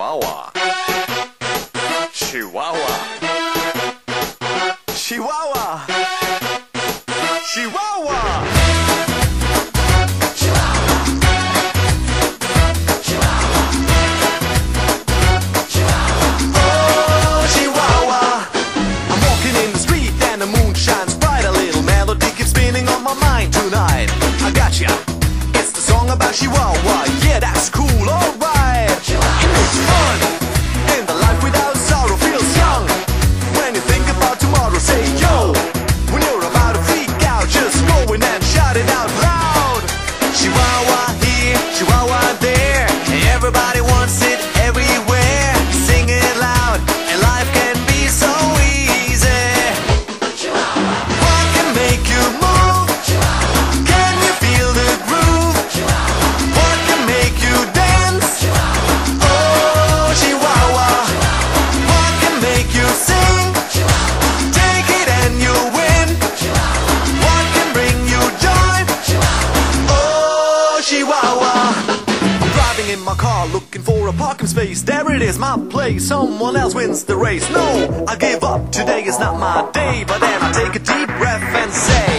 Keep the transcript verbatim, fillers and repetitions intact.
Chihuahua. Chihuahua. Chihuahua. Chihuahua. Oh, Chihuahua. I'm walking in the street and the moon shines bright. A little melody keeps spinning on my mind tonight. I gotcha. It's the song about Chihuahua. Yeah, that's cool, alright. It's fun. In the life without sorrow feels young. When you think about tomorrow, say yo. When you're about to freak out, just go in and shout it out loud. Chihuahua here, Chihuahua there. Everybody wants it everywhere. Sing it loud, and life can be so easy. What can make you move? Can you feel the groove? What can make you dance? Oh, Chihuahua. What can make you sing? Take it and you win. What can bring you joy? Oh, Chihuahua. I'm driving in my car looking for a parking space. There it is, my place. Someone else wins the race. No, I give up. Today is not my day. But then I take a deep breath and say